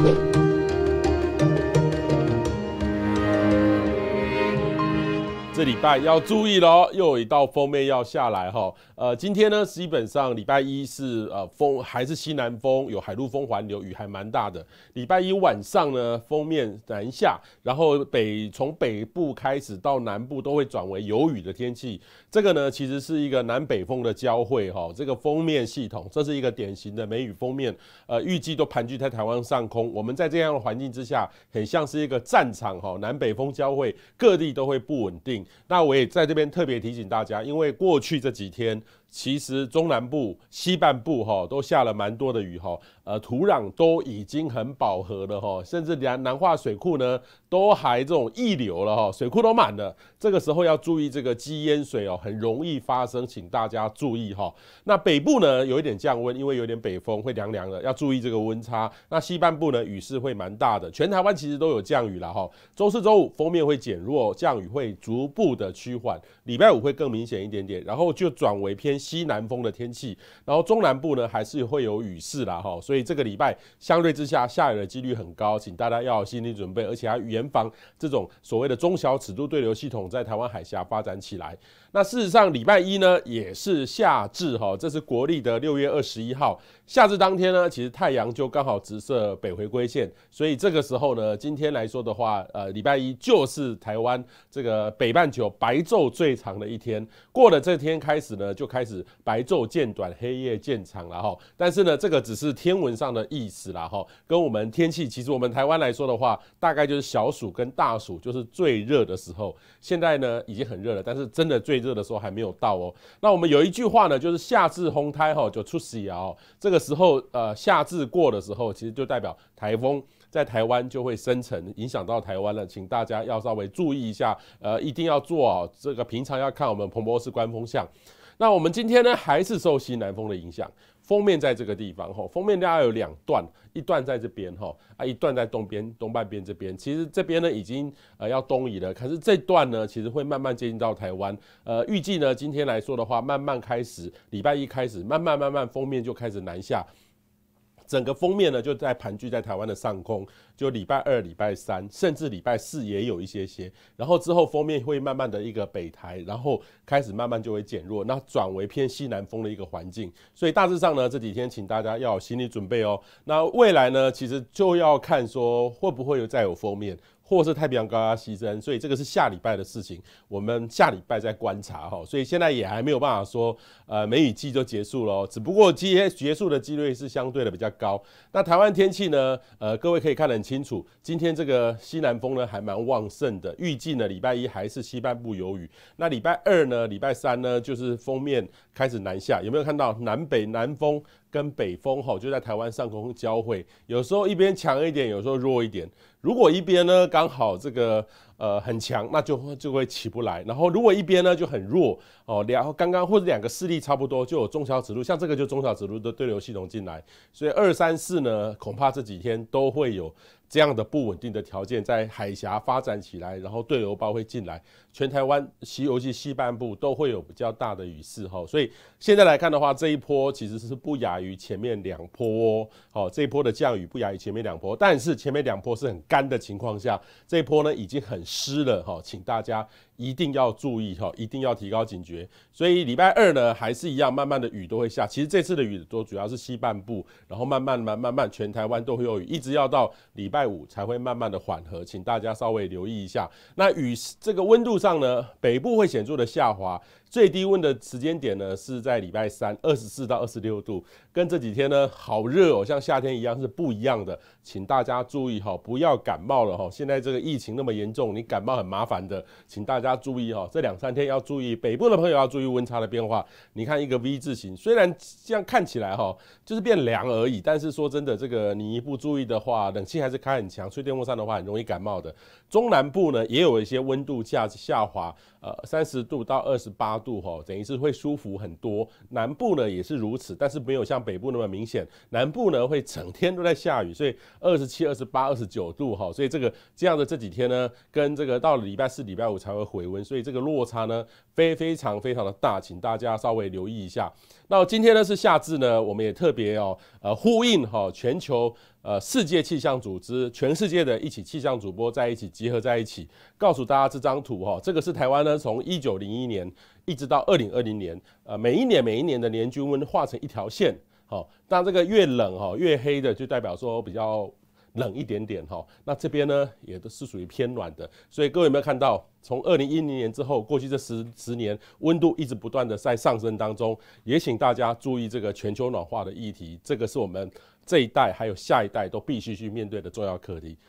这礼拜要注意咯，又有一道锋面要下来哈。今天呢，基本上礼拜一是风还是西南风，有海陆风环流，雨还蛮大的。礼拜一晚上呢，锋面南下，然后从北部开始到南部都会转为有雨的天气。这个呢，其实是一个南北风的交汇哈。这个锋面系统，这是一个典型的梅雨锋面，预计都盘踞在台湾上空。我们在这样的环境之下，很像是一个战场哈，南北风交汇，各地都会不稳定。那我也在这边特别提醒大家，因为过去这几天，其实中南部、西半部都下了蛮多的雨土壤都已经很饱和了甚至南化水库呢都还这种溢流了水库都满了。这个时候要注意这个积淹水很容易发生，请大家注意那北部呢有一点降温，因为有点北风会凉凉的，要注意这个温差。那西半部呢雨势会蛮大的，全台湾其实都有降雨啦周四周五锋面会减弱，降雨会逐步的趋缓，礼拜五会更明显一点点，然后就转为偏西南风的天气，然后中南部呢还是会有雨势啦所以这个礼拜相对之下下雨的几率很高，请大家要有心理准备，而且要严防这种所谓的中小尺度对流系统在台湾海峡发展起来。那事实上礼拜一呢也是夏至这是国历的6月21号，夏至当天呢其实太阳就刚好直射北回归线，所以这个时候呢今天来说的话礼拜一就是台湾这个北半球白昼最长的一天，过了这天开始呢就开始白昼渐短，黑夜渐长了但是呢这个只是天文上的意思啦跟我们天气，其实我们台湾来说的话，大概就是小暑跟大暑就是最热的时候，现在呢已经很热了，但是真的最热的时候还没有到那我们有一句话呢，就是夏至风台就出世啊这个时候夏至过的时候，其实就代表台风在台湾就会生成，影响到台湾了，请大家要稍微注意一下，一定要做好这个，平常要看我们彭博士官风向。那我们今天呢，还是受西南风的影响，锋面在这个地方锋面大概有2段，一段在这边一段在东半边这边。其实这边呢已经要东移了，可是这段呢其实会慢慢接近到台湾。预计呢今天来说的话，慢慢开始，礼拜一开始，慢慢锋面就开始南下。整个锋面呢就在盘踞在台湾的上空，就礼拜二、礼拜三，甚至礼拜四也有一些，然后之后锋面会慢慢的一个北台，然后开始慢慢就会减弱，那转为偏西南风的一个环境。所以大致上呢这几天请大家要有心理准备那未来呢其实就要看说会不会再有锋面，或是太平洋高压牺牲，所以这个是下礼拜的事情，我们下礼拜再观察所以现在也还没有办法说梅雨季就结束了只不过结束的几率是相对的比较高。那台湾天气呢各位可以看得很清楚，今天这个西南风呢还蛮旺盛的，预计呢礼拜一还是西半部有雨，那礼拜二呢、礼拜三呢就是锋面开始南下，有没有看到南风跟北风就在台湾上空交汇，有时候一边强一点，有时候弱一点。如果一边呢刚好这个很强，那就会起不来，然后如果一边呢就很弱刚刚或者2个势力差不多，就有中小指路，像这个就中小指路的对流系统进来，所以2、3、4呢恐怕这几天都会有这样的不稳定的条件在海峡发展起来，然后对流包会进来，全台湾尤其西半部都会有比较大的雨势所以现在来看的话，这一波其实是不亚于前面2波这一波的降雨不亚于前面2波，但是前面2波是很干的情况下，这一波呢已经很湿了请大家一定要注意一定要提高警觉。所以礼拜二呢还是一样，慢慢的雨都会下，其实这次的雨都主要是西半部，然后慢慢全台湾都会有雨，一直要到礼拜五才会慢慢的缓和，请大家稍微留意一下。那雨这个温度上呢，北部会显著的下滑，最低温的时间点呢是在礼拜三24到26度，跟这几天呢好热像夏天一样是不一样的，请大家注意不要感冒了现在这个疫情那么严重，你感冒很麻烦的，请大家注意这2、3天要注意，北部的朋友要注意温差的变化。你看一个 V 字形，虽然这样看起来就是变凉而已，但是说真的，这个你一不注意的话，冷气还是开很强，吹电风扇的话很容易感冒的。中南部呢也有一些温度下滑，30度到28度等于是会舒服很多。南部呢也是如此，但是没有像北部那么明显，南部呢会整天都在下雨，所以27、28、29度所以这样的这几天呢，跟这个到了礼拜四、礼拜五才会回温，所以这个落差呢非常的大，请大家稍微留意一下。那今天呢是夏至呢，我们也特别呼应全球世界气象组织，全世界的气象主播在一起集合在一起，告诉大家这张图这个是台湾呢从1901年一直到2020年，每一年的年均温画成一条线。那这个越冷越黑的就代表说比较冷一点点那这边呢也都是属于偏暖的，所以各位有没有看到，从2010年之后，过去这10年温度一直不断的在上升当中，也请大家注意这个全球暖化的议题，这个是我们这一代还有下一代都必须去面对的重要课题。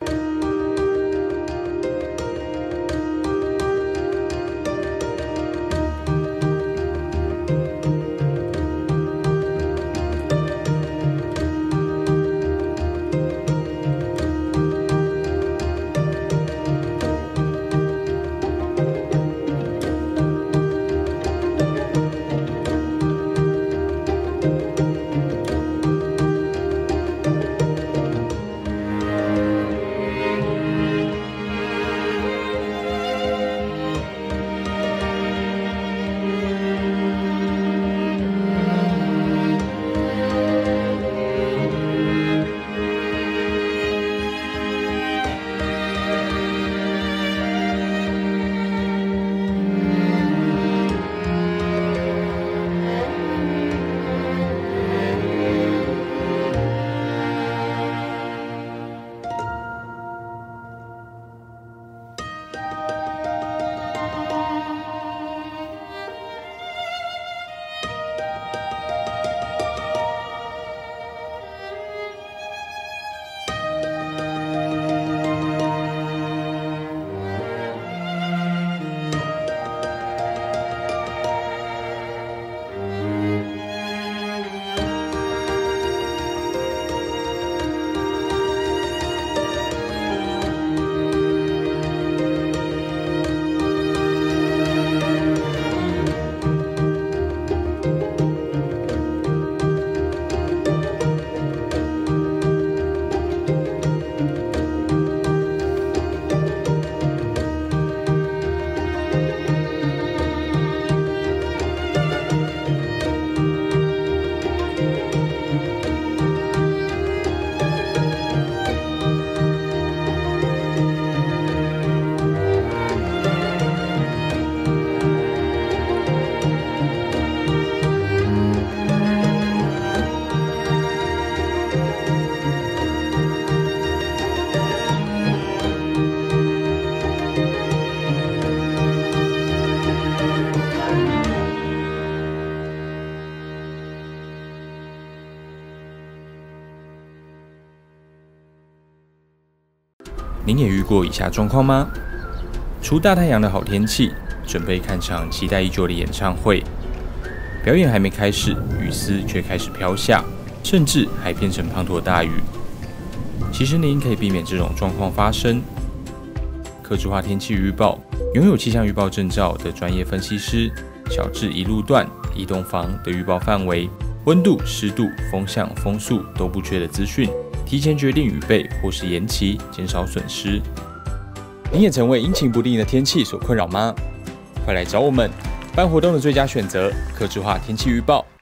您也遇过以下状况吗？出大太阳的好天气，准备看场期待已久的演唱会，表演还没开始，雨丝却开始飘下，甚至还变成滂沱大雨。其实您可以避免这种状况发生。客制化天气预报，拥有气象预报证照的专业分析师，小至一路段、一栋房的预报范围、温度、湿度、风向、风速都不缺的资讯，提前决定预备或是延期，减少损失。你也曾为阴晴不定的天气所困扰吗？快来找我们！办活动的最佳选择，客制化天气预报。